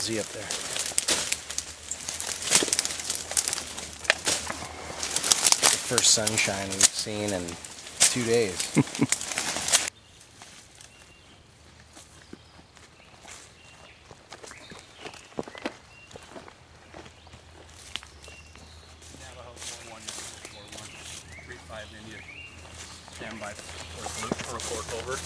LZ up there. The first sunshine we've seen in 2 days. Stand by for a fork over.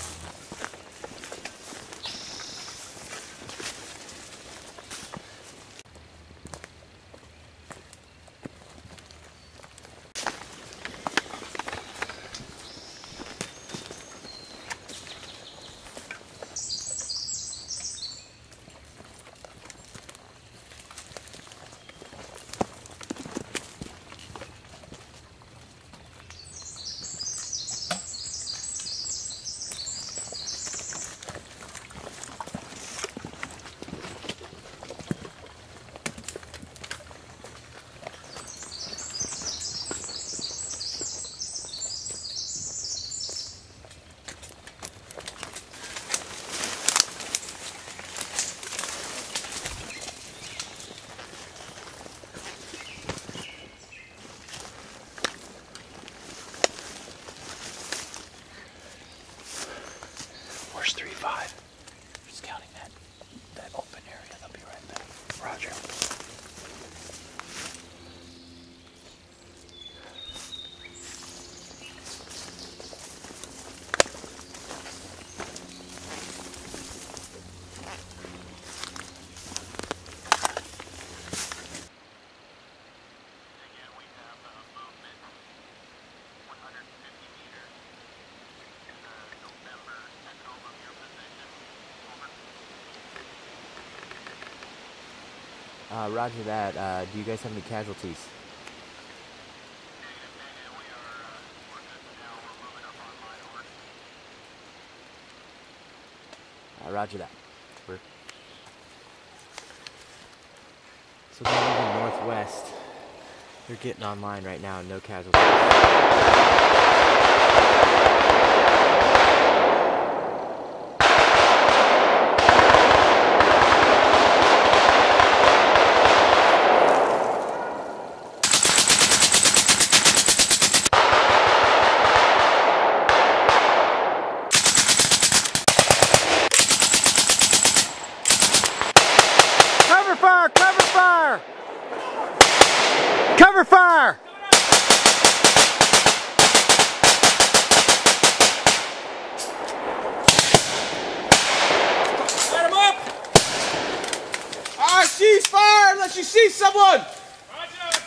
Where's 3-5? Scouting that open area. They'll be right back. Roger. Roger that. Do you guys have any casualties? Roger that. So they're moving northwest. They're getting online right now. No casualties. Cover fire! Cover fire! Cover fire! Let him up! Alright, cease fire unless you see someone! Roger!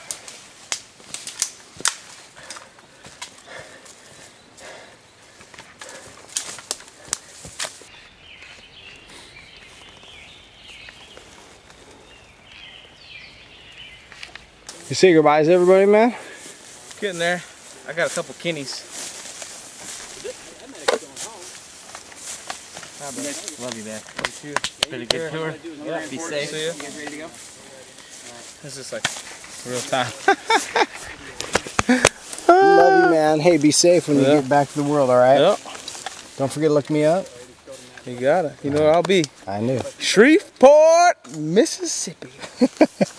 You say goodbye to everybody, man? Getting there. I got a couple kinnies. Love you, man. You too. Pretty good tour. Yeah, be safe. See ya. You guys ready to go? This is like real time. Love you, man. Hey, be safe when you get back to the world, all right? Yep. Don't forget to look me up. You got it. You know where I'll be. I knew. Shreveport, Mississippi.